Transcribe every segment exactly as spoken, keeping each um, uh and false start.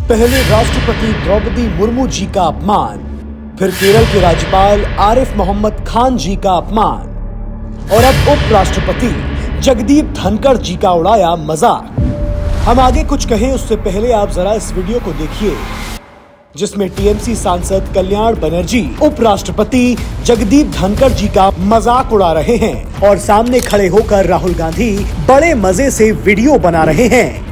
पहले राष्ट्रपति द्रौपदी मुर्मू जी का अपमान, फिर केरल के राज्यपाल आरिफ मोहम्मद खान जी का अपमान और अब उपराष्ट्रपति जगदीप धनखड़ जी का उड़ाया मजाक। हम आगे कुछ कहें उससे पहले आप जरा इस वीडियो को देखिए, जिसमें टीएमसी सांसद कल्याण बनर्जी उपराष्ट्रपति जगदीप धनखड़ जी का मजाक उड़ा रहे हैं और सामने खड़े होकर राहुल गांधी बड़े मजे से वीडियो बना रहे हैं।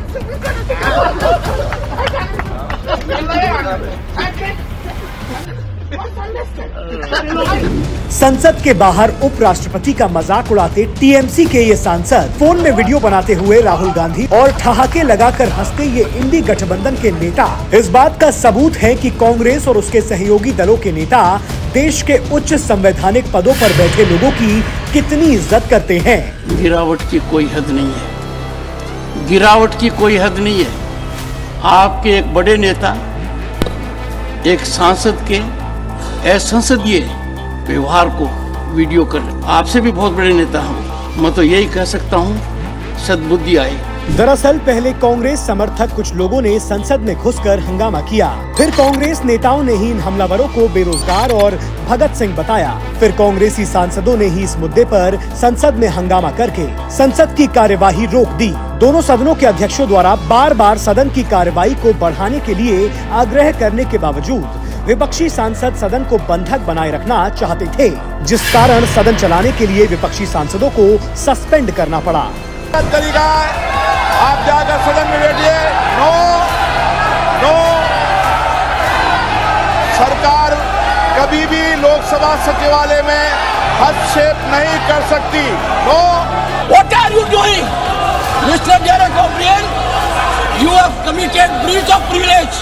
संसद के बाहर उपराष्ट्रपति का मजाक उड़ाते टीएमसी के ये सांसद फोन में वीडियो बनाते हुए राहुल गांधी और ठहाके लगाकर हंसते ये इंडी गठबंधन के नेता इस बात का सबूत है कि कांग्रेस और उसके सहयोगी दलों के नेता देश के उच्च संवैधानिक पदों पर बैठे लोगों की कितनी इज्जत करते हैं। गिरावट की कोई हद नहीं है, गिरावट की कोई हद नहीं है। आपके एक बड़े नेता एक सांसद के असंसदीय व्यवहार को वीडियो कर रहे। आपसे भी बहुत बड़े नेता हूँ, मैं तो यही कह सकता हूँ सद्बुद्धि आए। दरअसल पहले कांग्रेस समर्थक कुछ लोगों ने संसद में घुसकर हंगामा किया, फिर कांग्रेस नेताओं ने ही इन हमलावरों को बेरोजगार और भगत सिंह बताया, फिर कांग्रेसी सांसदों ने ही इस मुद्दे पर संसद में हंगामा करके संसद की कार्यवाही रोक दी। दोनों सदनों के अध्यक्षों द्वारा बार बार सदन की कार्यवाही को बढ़ाने के लिए आग्रह करने के बावजूद विपक्षी सांसद सदन को बंधक बनाए रखना चाहते थे, जिस कारण सदन चलाने के लिए विपक्षी सांसदों को सस्पेंड करना पड़ा। तरीका आप जाकर सदन में बैठिए। नो नो सरकार कभी भी लोकसभा सचिवालय में हस्तक्षेप नहीं कर सकती। No What are you doing, Mister Derek O'Brien? You have committed breach of privilege.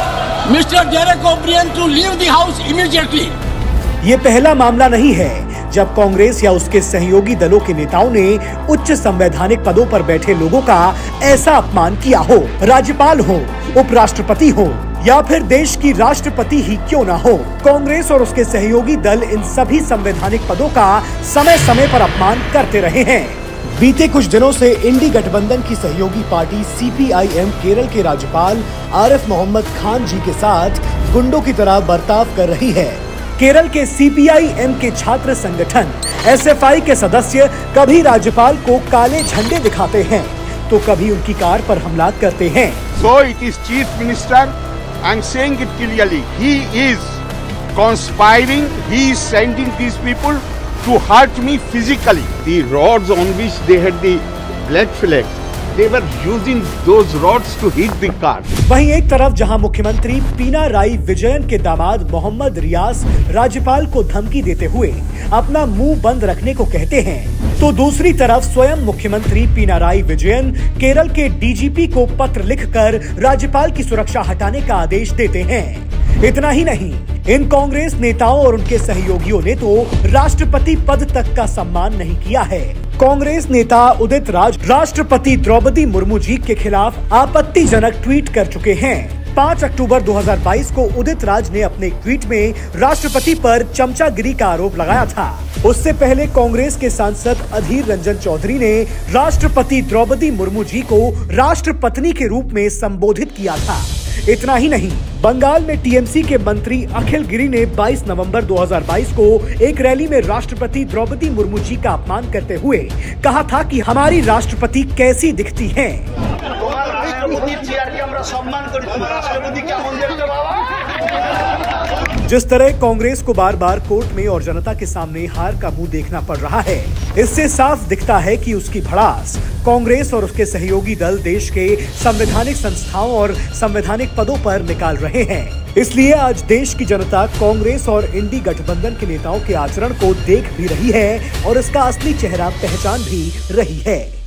Mister Derek O'Brien to leave the house immediately. ये पहला मामला नहीं है जब कांग्रेस या उसके सहयोगी दलों के नेताओं ने उच्च संवैधानिक पदों पर बैठे लोगों का ऐसा अपमान किया हो। राज्यपाल हो, उपराष्ट्रपति हो या फिर देश की राष्ट्रपति ही क्यों ना हो, कांग्रेस और उसके सहयोगी दल इन सभी संवैधानिक पदों का समय समय पर अपमान करते रहे हैं। बीते कुछ दिनों से इंडी गठबंधन की सहयोगी पार्टी सीपीआईएम केरल के राज्यपाल आरिफ मोहम्मद खान जी के साथ गुंडों की तरह बर्ताव कर रही है। केरल के सीपीआईएम के छात्र संगठन एसएफआई के सदस्य कभी राज्यपाल को काले झंडे दिखाते हैं तो कभी उनकी कार पर हमला करते हैं। So it is Chief Minister, I am saying it clearly, he is conspiring, he is sending these people to hurt me physically. The rods on which they had the blood flecks, they were using those rods to hit the car. वहीं एक तरफ जहां मुख्यमंत्री पिनाराई विजयन के दामाद मोहम्मद रियाज राज्यपाल को धमकी देते हुए अपना मुंह बंद रखने को कहते हैं, तो दूसरी तरफ स्वयं मुख्यमंत्री पिनाराई विजयन केरल के डीजीपी को पत्र लिखकर राज्यपाल की सुरक्षा हटाने का आदेश देते हैं। इतना ही नहीं, इन कांग्रेस नेताओं और उनके सहयोगियों ने तो राष्ट्रपति पद तक का सम्मान नहीं किया है। कांग्रेस नेता उदित राज राष्ट्रपति द्रौपदी मुर्मू जी के खिलाफ आपत्तिजनक ट्वीट कर चुके हैं। पाँच अक्टूबर दो हज़ार बाईस को उदित राज ने अपने एक ट्वीट में राष्ट्रपति पर चमचागिरी का आरोप लगाया था। उससे पहले कांग्रेस के सांसद अधीर रंजन चौधरी ने राष्ट्रपति द्रौपदी मुर्मू जी को राष्ट्रपत्नी के रूप में संबोधित किया था। इतना ही नहीं, बंगाल में टीएमसी के मंत्री अखिल गिरी ने बाईस नवंबर दो हज़ार बाईस को एक रैली में राष्ट्रपति द्रौपदी मुर्मू जी का अपमान करते हुए कहा था कि हमारी राष्ट्रपति कैसी दिखती हैं। जिस तरह कांग्रेस को बार बार कोर्ट में और जनता के सामने हार का मुंह देखना पड़ रहा है, इससे साफ दिखता है कि उसकी भड़ास कांग्रेस और उसके सहयोगी दल देश के संवैधानिक संस्थाओं और संवैधानिक पदों पर निकाल रहे हैं। इसलिए आज देश की जनता कांग्रेस और इंडी गठबंधन के नेताओं के आचरण को देख भी रही है और इसका असली चेहरा पहचान भी रही है।